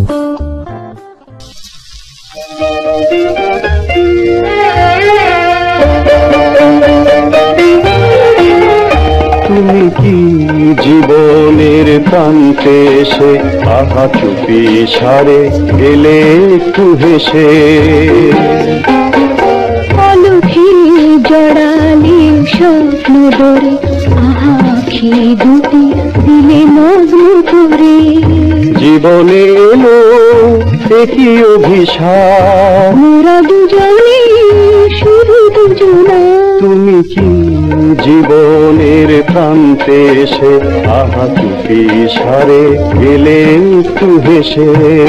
তুমি কি জীবনের প্রান্তে এসে আহা চুপি সারে এলে একটু হেসে অলুখে জড়ালে স্বপ্ন ডোরে আখি দুটি দিলে মজনু করে জীবনে এলো একই অভিশাপ মোরা দুজনে শুধু দুজনা তুমি কি জীবনের প্রান্তে এসে আহা চুপি সারে এলে একটু হেসে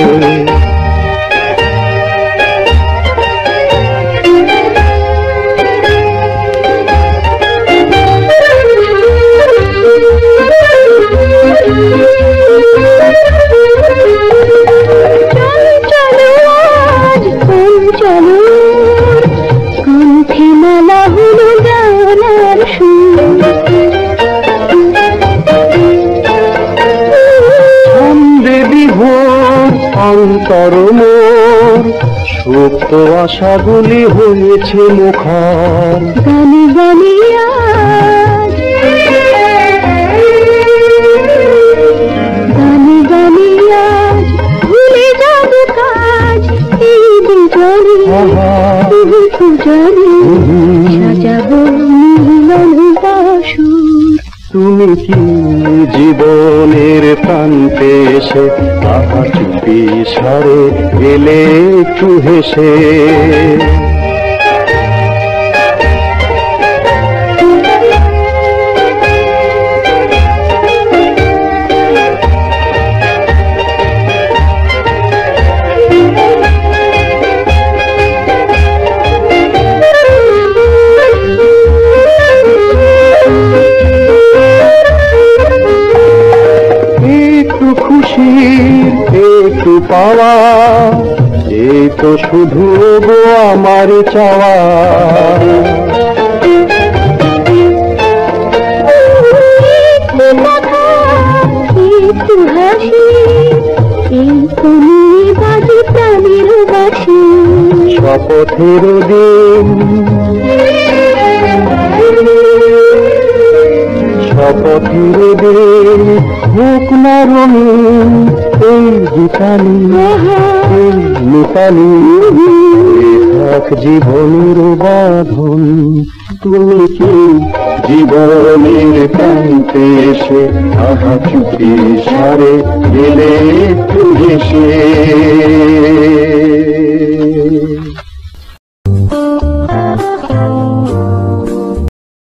কণ্ঠে মালা হলো গানার সুর ছন্দে বিভোর অন্তর মোর সুপ্ত আশাগুলি হয়েছে মুখর গানে গানে আজ গানে গানে আজ ভুলে যাব কাজ এই দুজনে দুজনে সাজাবো মিলন বাসর তুমি কি জীবনের প্রান্তে এসে আহা চুপি সারে এলে একটু হেসে খুশির একটু পাওয়া এই তো শুধু গো আমার চাওয়া একটু হাসি এই তুমি বাজে প্রাণের বাসি শপথের দিন শপথের দিন হোক না রঙিন এই গীতালি এই মিতালি থাক জীবনের বাঁধন তুমি কি জীবনের প্রান্তে এসে আহা চুপি সারে গেলে একটু হেসে